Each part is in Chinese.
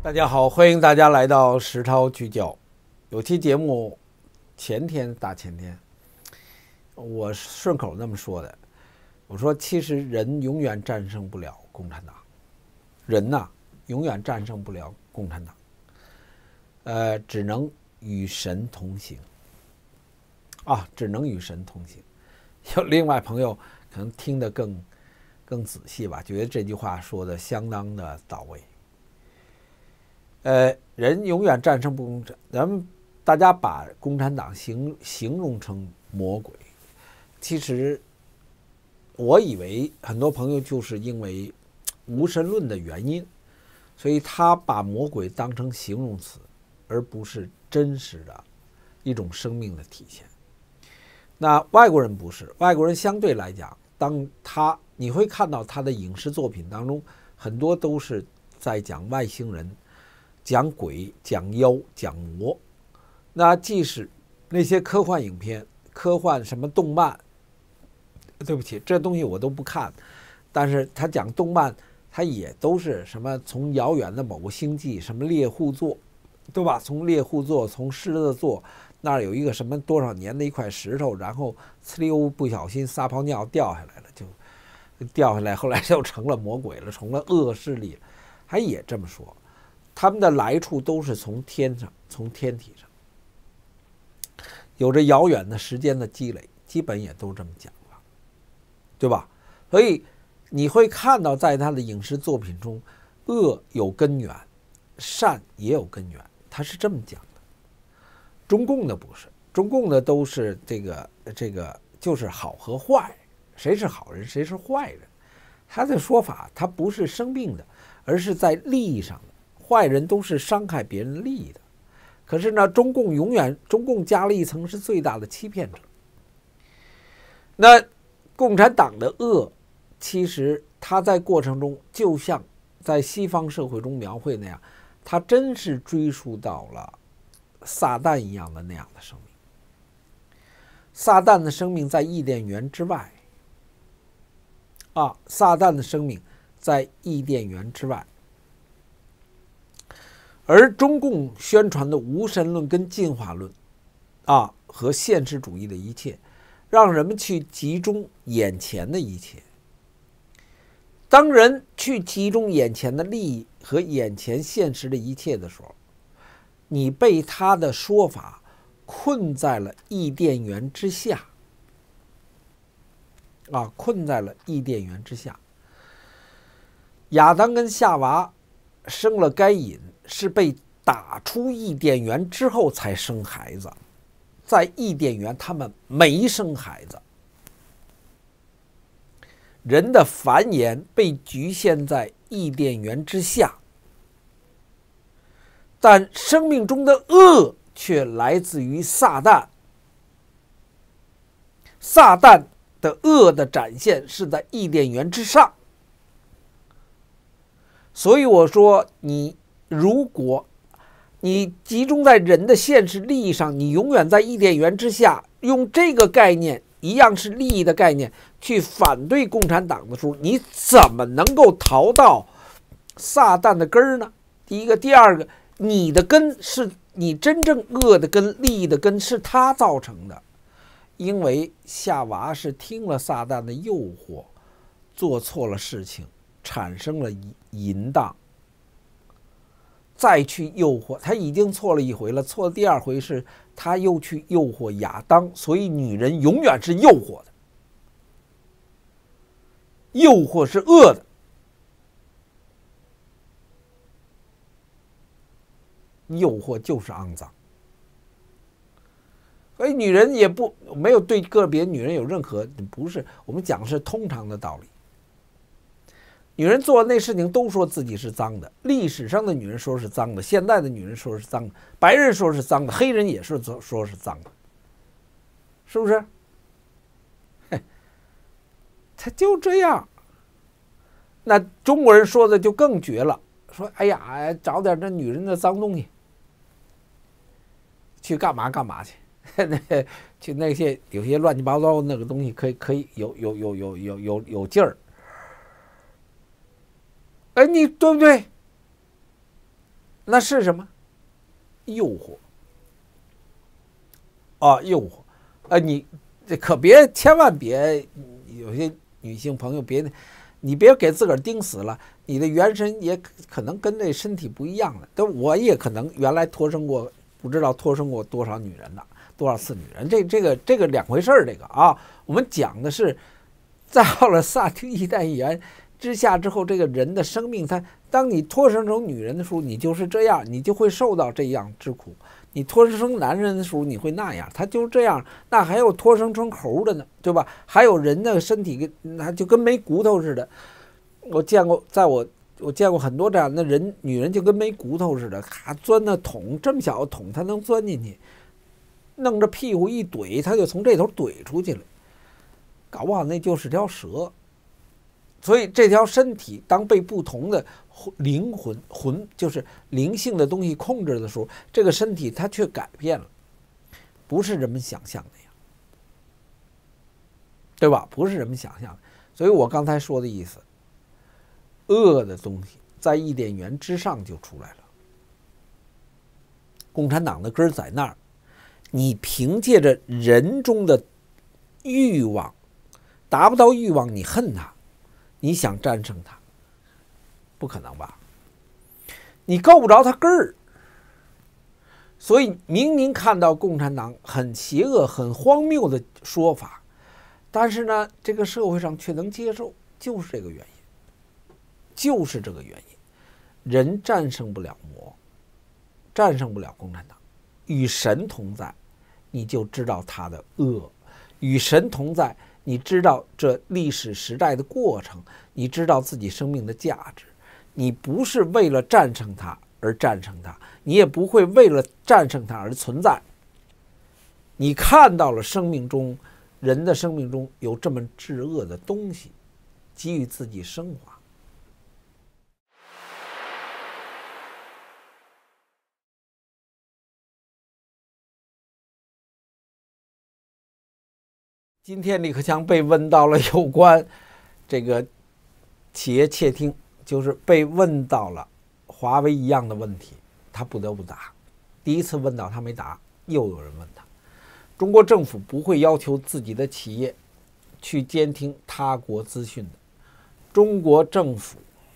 大家好，欢迎大家来到实操聚焦。有期节目大前天，我顺口那么说的，我说其实人永远战胜不了共产党，人呐永远战胜不了共产党，只能与神同行啊，只能与神同行。有另外朋友可能听得更仔细吧，觉得这句话说的相当的到位。人永远战胜不共产，咱们大家把共产党形容成魔鬼，其实我以为很多朋友就是因为无神论的原因，所以他把魔鬼当成形容词，而不是真实的一种生命的体现。那外国人不是，外国人相对来讲，你会看到他的影视作品当中，很多都是在讲外星人。讲鬼、讲妖、讲魔，那即使那些科幻影片、科幻什么动漫，对不起，这东西我都不看，但是他讲动漫，他也都是什么从遥远的某个星际，什么猎户座，对吧？从猎户座，从狮子座那儿有一个什么多少年的一块石头，然后呲溜不小心撒泡尿掉下来了，就掉下来，后来就成了魔鬼了，成了恶势力了，还也这么说。他们的来处都是从天上，从天体上，有着遥远的时间的积累，基本也都这么讲了，对吧？所以你会看到，在他的影视作品中，恶有根源，善也有根源，他是这么讲的。中共的不是，中共的都是这个就是好和坏，谁是好人，谁是坏人。他的说法，他不是生病的，而是在利益上的。坏人都是伤害别人利益的，可是呢，中共加了一层是最大的欺骗者。那共产党的恶，其实他在过程中，就像在西方社会中描绘那样，他真是追溯到了撒旦一样的那样的生命。撒旦的生命在伊甸园之外，撒旦的生命在伊甸园之外。而中共宣传的无神论跟进化论和现实主义的一切，让人们去集中眼前的一切。当人去集中眼前的利益和眼前现实的一切的时候，你被他的说法困在了伊甸园之下困在了伊甸园之下。亚当跟夏娃生了该隐，是被打出伊甸园之后才生孩子，在伊甸园他们没生孩子。人的繁衍被局限在伊甸园之下，但生命中的恶却来自于撒旦。撒旦的恶的展现是在伊甸园之上。所以我说，如果你集中在人的现实利益上，你永远在伊甸园之下，用这个概念，一样是利益的概念，去反对共产党的时候，你怎么能够逃到撒旦的根儿呢？第一个，第二个，你的根是你真正恶的根，利益的根是他造成的，因为夏娃是听了撒旦的诱惑，做错了事情，产生了淫荡，再去诱惑，他已经错了一回了，错了第二回是他又去诱惑亚当，所以女人永远是诱惑的，诱惑是恶的，诱惑就是肮脏，所以女人也没有对个别女人有任何，不是，我们讲的是通常的道理。女人做那事情都说自己是脏的，历史上的女人说是脏的，现代的女人说是脏的，白人说是脏的，黑人也是说是脏的，是不是？他就这样。那中国人说的就更绝了，说哎呀，找点这女人的脏东西去干嘛干嘛去，去那些有些乱七八糟那个东西可以有劲儿。哎，你对不对？ 那是什么？诱惑啊，诱惑！你这可别，千万别，有些女性朋友你别给自个儿盯死了，你的元神也可能跟这身体不一样了。但我也可能原来托生过，不知道托生过多少女人呢，多少次女人，这个两回事儿。这个啊，我们讲的是到了萨丁一代言之下之后，这个人的生命，当你托生成女人的时候，你就是这样，你就会受到这样之苦；你托生成男人的时候，你会那样，他就是这样。那还有托生成猴的呢，对吧？还有人的身体那就跟没骨头似的。我见过，我见过很多这样的人，女人就跟没骨头似的，钻那桶，这么小的桶，她能钻进去，弄着屁股一怼，她就从这头怼出去了，搞不好那就是条蛇。所以这条身体当被不同的灵魂就是灵性的东西控制的时候，这个身体它却改变了，不是人们想象那样，对吧？不是人们想象的。所以我刚才说的意思，恶的东西在伊甸园之上就出来了。共产党的根在那儿，你凭借着人中的欲望，达不到欲望，你恨他，你想战胜他，不可能吧？你够不着他根儿。所以明明看到共产党很邪恶、很荒谬的说法，但是呢，这个社会上却能接受，就是这个原因，就是这个原因。人战胜不了魔，战胜不了共产党，与神同在，你就知道他的恶；与神同在，你知道这历史时代的过程，你知道自己生命的价值。你不是为了战胜它而战胜它，你也不会为了战胜它而存在。你看到了人的生命中有这么至恶的东西，给予自己升华。今天李克强被问到了有关这个企业窃听，就是被问到了华为一样的问题，他不得不答。第一次问到他没答，又有人问他。中国政府不会要求自己的企业去监听他国资讯的。中国政府，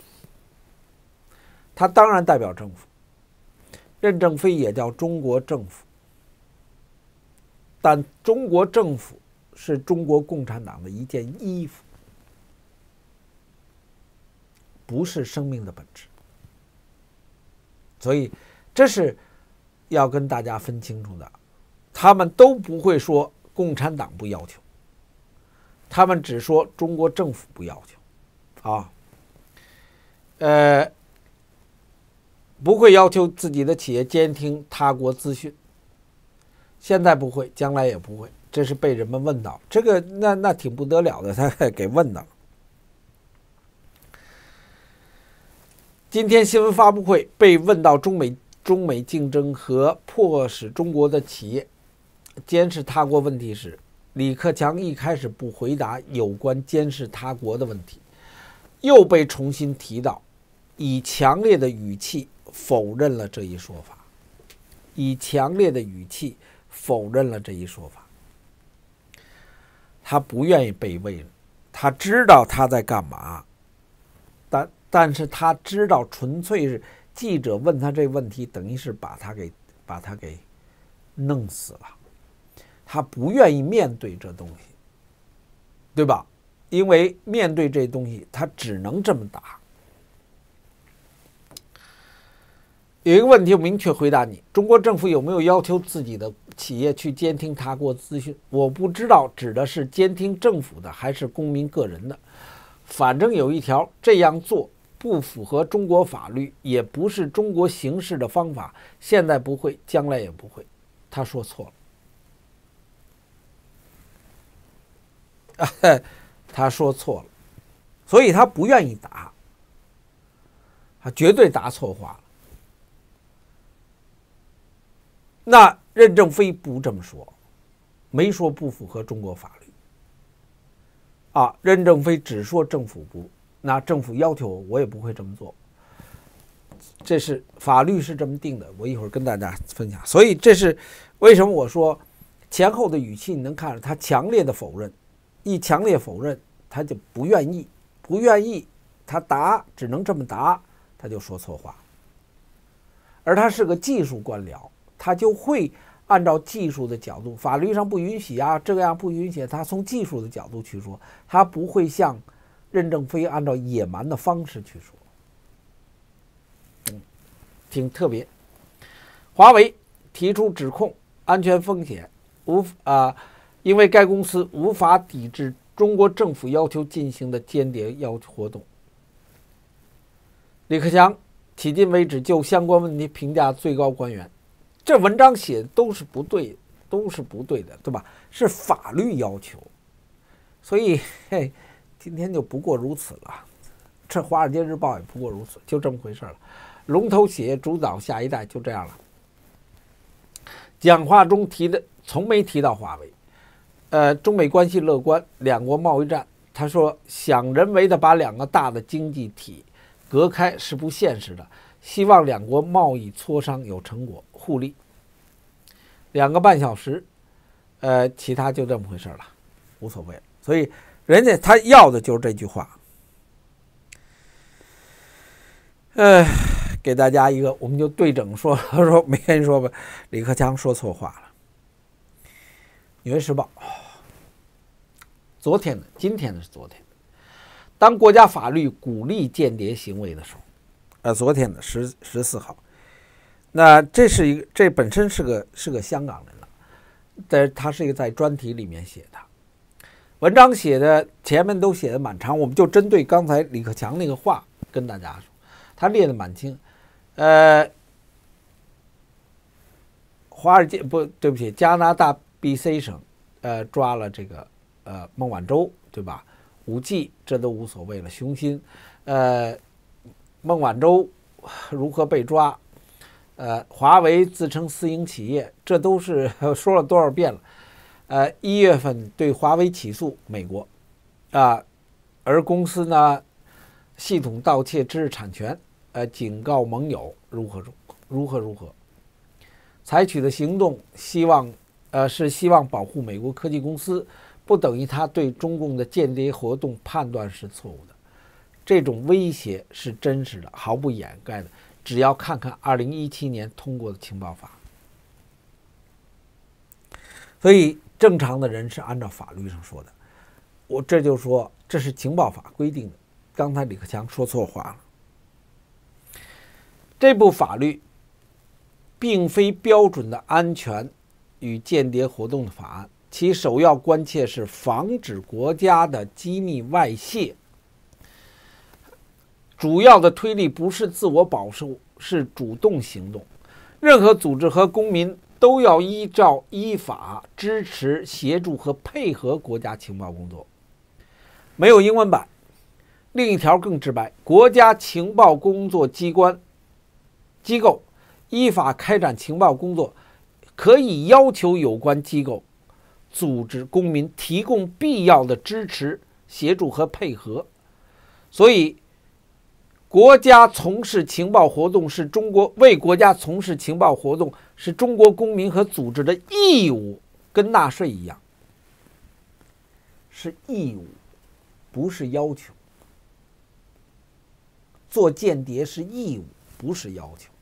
他当然代表政府，任正非也叫中国政府，但中国政府是中国共产党的一件衣服，不是生命的本质。所以这是要跟大家分清楚的。他们都不会说共产党不要求，他们只说中国政府不要求啊。不会要求自己的企业监听他国资讯，现在不会，将来也不会。这是被人们问到，这个那挺不得了的，他给问到了。今天新闻发布会被问到中美竞争和迫使中国的企业监视他国问题时，李克强一开始不回答有关监视他国的问题，又被重新提到，以强烈的语气否认了这一说法，以强烈的语气否认了这一说法。他不愿意被问，他知道他在干嘛，但是他知道纯粹是记者问他这个问题，等于是把他给弄死了。他不愿意面对这东西，对吧？因为面对这东西，他只能这么答。有一个问题我明确回答你：中国政府有没有要求自己的企业去监听他国资讯？我不知道指的是监听政府的还是公民个人的。反正有一条，这样做不符合中国法律，也不是中国行事的方法，现在不会，将来也不会。他说错了。他说错了，所以他不愿意答，他绝对答错话了。那任正非不这么说，没说不符合中国法律啊，任正非只说政府不，那政府要求我也不会这么做。 这是法律是这么定的，我一会儿跟大家分享。所以这是为什么我说前后的语气，你能看着他强烈的否认，一强烈否认，他就不愿意，他答只能这么答，他就说错话。而他是个技术官僚，他就会按照技术的角度，法律上不允许啊，这样不允许，他从技术的角度去说，他不会像任正非按照野蛮的方式去说。挺特别。华为提出指控，安全风险因为该公司无法抵制中国政府要求进行的间谍活动。李克强迄今为止就相关问题评价最高官员，这文章写的都是不对的，对吧？是法律要求，所以今天就不过如此了。这《华尔街日报》也不过如此，就这么回事了。龙头企业主导下一代，就这样了。讲话中从没提到华为。中美关系乐观，两国贸易战，他说想人为的把两个大的经济体隔开是不现实的，希望两国贸易磋商有成果，互利。2个半小时，其他就这么回事了，无所谓了。所以人家他要的就是这句话。给大家一个，我们就对整说没人说吧，李克强说错话了。纽约时报，今天的是昨天的，当国家法律鼓励间谍行为的时候，昨天的14号，那这本身是个香港人了，但他是一个在专题里面写的，文章写的前面都写的蛮长，我们就针对刚才李克强那个话跟大家说，他列的蛮清。加拿大 BC 省抓了这个孟晚舟，对吧？5G 这都无所谓了，雄心孟晚舟如何被抓？华为自称私营企业，这都是说了多少遍了。1月份对华为起诉美国，而公司呢系统盗窃知识产权，警告盟友如何，采取的行动希望保护美国科技公司，不等于他对中共的间谍活动判断是错误的。这种威胁是真实的，毫不掩盖的，只要看看2017年通过的情报法。所以正常的人是按照法律上说的，我这就说这是情报法规定的。刚才李克强说错话了。这部法律并非标准的安全与间谍活动的法案，其首要关切是防止国家的机密外泄。主要的推力不是自我保护，是主动行动。任何组织和公民都要依法支持、协助和配合国家情报工作。没有英文版。另一条更直白，国家情报工作机构依法开展情报工作，可以要求有关机构、组织、公民提供必要的支持、协助和配合。所以，国家从事情报活动是为国家从事情报活动是中国公民和组织的义务，跟纳税一样，是义务，不是要求。做间谍是义务，不是要求。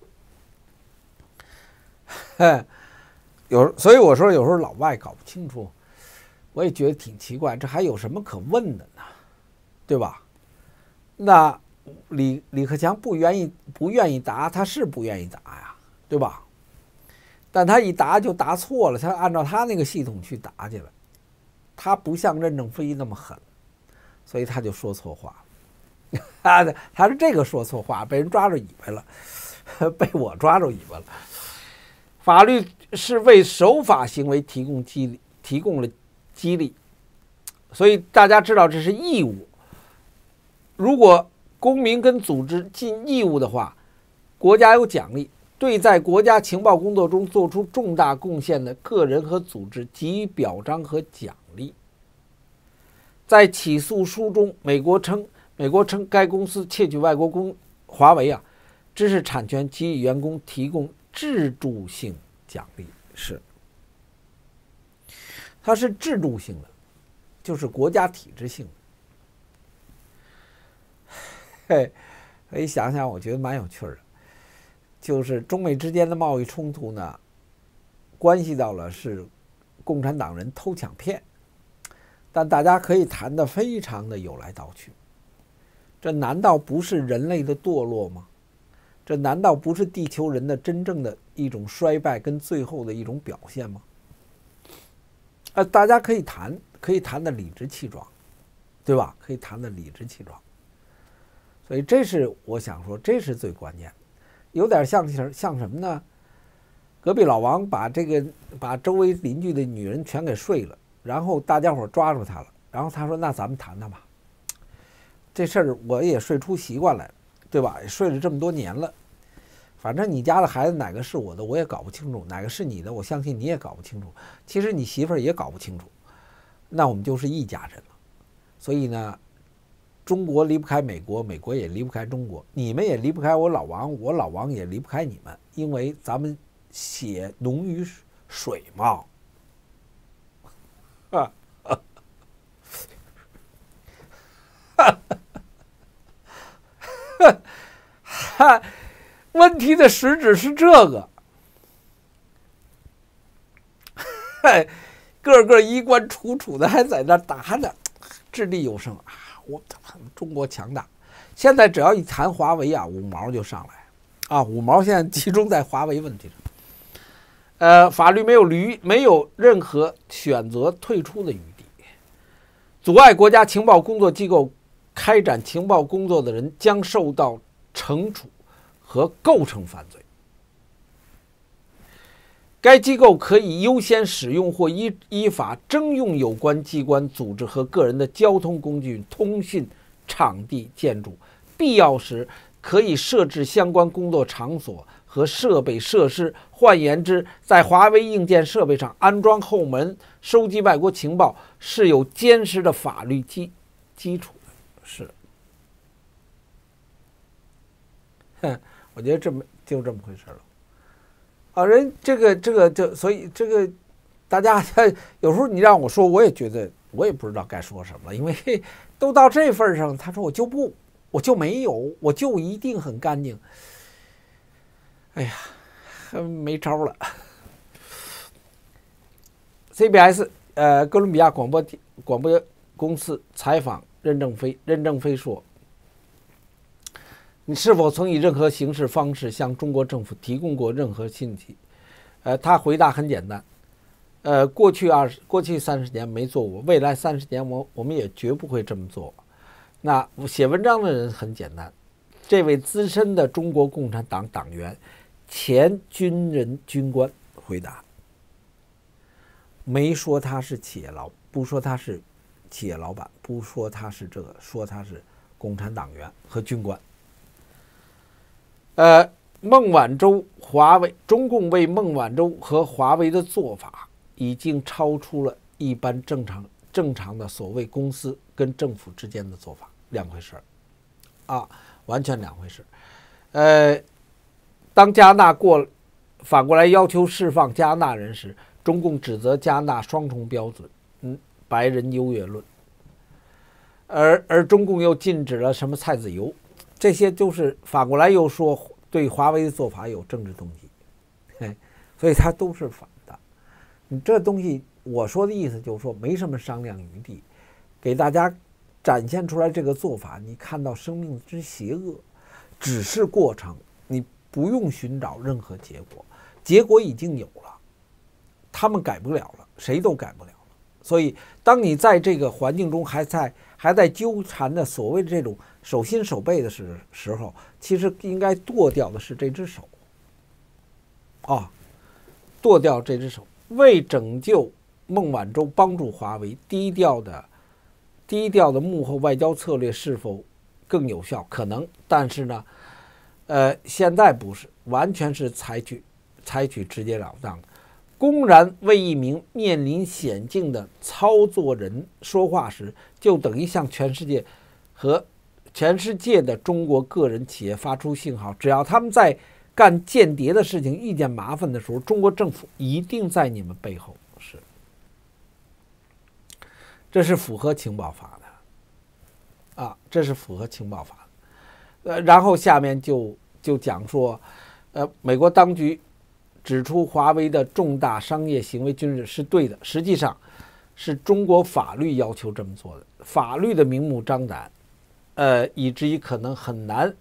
所以我说有时候老外搞不清楚，我也觉得挺奇怪，这还有什么可问的呢？对吧？那李克强不愿意答，他是不愿意答呀，对吧？但他一答就答错了，他按照他那个系统去答去了，他不像任正非那么狠，所以他就说错话了。他是这个说错话，被人抓着尾巴了，被我抓着尾巴了。法律是为守法行为提供了激励，所以大家知道这是义务。如果公民跟组织尽义务的话，国家有奖励，对在国家情报工作中做出重大贡献的个人和组织给予表彰和奖励。在起诉书中，美国称该公司窃取外国华为知识产权给予员工提供制度性奖励，它是制度性的，就是国家体制性的。可以想想，我觉得蛮有趣的，就是中美之间的贸易冲突呢，关系到了是共产党人偷抢骗，但大家可以谈得非常的有来道去。这难道不是人类的堕落吗？这难道不是地球人的真正的一种衰败跟最后的一种表现吗？大家可以谈得理直气壮，对吧？可以谈得理直气壮。所以这是我想说，这是最关键的。有点像什么呢？隔壁老王把周围邻居的女人全给睡了，然后大家伙抓住他了，然后他说：“那咱们谈谈吧。这事儿我也睡出习惯来了，对吧？也睡了这么多年了，反正你家的孩子哪个是我的我也搞不清楚，哪个是你的我相信你也搞不清楚，其实你媳妇儿也搞不清楚，那我们就是一家人了。所以呢，中国离不开美国，美国也离不开中国，你们也离不开我老王，我老王也离不开你们，因为咱们血浓于水嘛。”问题的实质是这个，个个衣冠楚楚的还在那打着，掷地有声啊！我中国强大。现在只要一谈华为啊，五毛就上来啊，五毛现在集中在华为问题上。法律没有任何选择退出的余地，阻碍国家情报工作机构开展情报工作的人将受到惩处和构成犯罪。该机构可以优先使用或依法征用有关机关、组织和个人的交通工具、通讯场地、建筑，必要时可以设置相关工作场所和设备设施。换言之，在华为硬件设备上安装后门收集外国情报是有坚实的法律基础的。是，我觉得就这么回事了。人所以这个大家有时候你让我说，我也觉得我也不知道该说什么了，因为都到这份上，他说我就没有，我就一定很干净。哎呀，没招了。CBS 哥伦比亚广播公司采访任正非说：“你是否曾以任何形式方式向中国政府提供过任何信息？”他回答很简单：过去30年没做过，未来30年我们也绝不会这么做。那写文章的人很简单，这位资深的中国共产党党员、前军官回答，没说他是不说他是企业老板，不说他是这个，说他是共产党员和军官。孟晚舟中共为孟晚舟和华为的做法已经超出了一般正常的所谓公司跟政府之间的做法，两回事啊，完全两回事。当加纳反过来要求释放加纳人时，中共指责加纳双重标准，白人优越论，而中共又禁止了什么菜籽油，这些就是反过来又说对华为的做法有政治动机，所以它都是反的。你这东西我说的意思就是说没什么商量余地，给大家展现出来这个做法，你看到生命之邪恶，只是过程，你不用寻找任何结果，结果已经有了，他们改不了了，谁都改不了了。所以当你在这个环境中还在纠缠的所谓的这种手心手背的时候，其实应该剁掉的是这只手剁掉这只手。为拯救孟晚舟，帮助华为，低调的幕后外交策略是否更有效？可能，但是呢，现在不是，完全是采取直截了当的，公然为一名面临险境的操作人说话时，就等于向全世界和全世界的中国个人企业发出信号，只要他们在干间谍的事情遇见麻烦的时候，中国政府一定在你们背后，这是符合情报法的啊，这是符合情报法的。然后下面就讲说，美国当局指出华为的重大商业行为军事是对的，实际上是中国法律要求这么做的，法律的明目张胆，以至于可能很难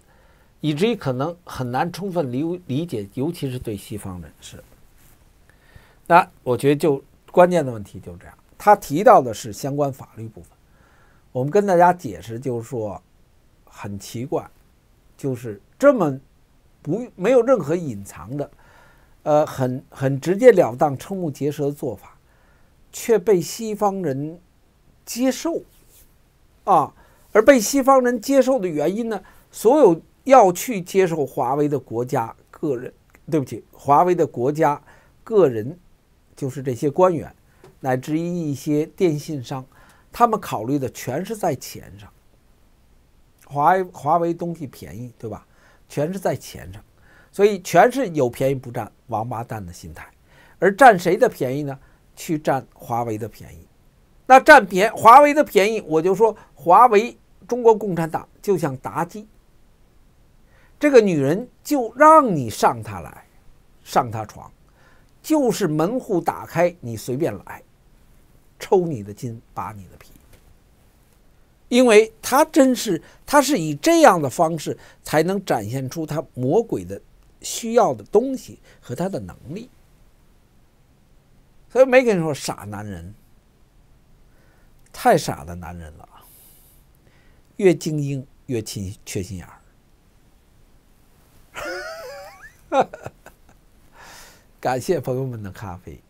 充分理解，尤其是对西方人士。那我觉得就关键的问题就这样，他提到的是相关法律部分，我们跟大家解释就是说很奇怪，就是这么没有任何隐藏的，很直截了当、瞠目结舌的做法，却被西方人接受啊！而被西方人接受的原因呢，所有要去接受华为的国家个人，华为的国家个人，就是这些官员，乃至于一些电信商，他们考虑的全是在钱上。华为东西便宜，对吧？全是在钱上，所以全是有便宜不占王八蛋的心态。而占谁的便宜呢？去占华为的便宜。那占华为的便宜，我就说华为中国共产党就像妲己，这个女人就让你上她来，上她床，就是门户打开，你随便来，抽你的筋，扒你的皮。因为他是以这样的方式才能展现出他魔鬼的需要的东西和他的能力。所以没跟你说傻男人，太傻的男人了，越精英越缺心眼儿。感谢朋友们的咖啡。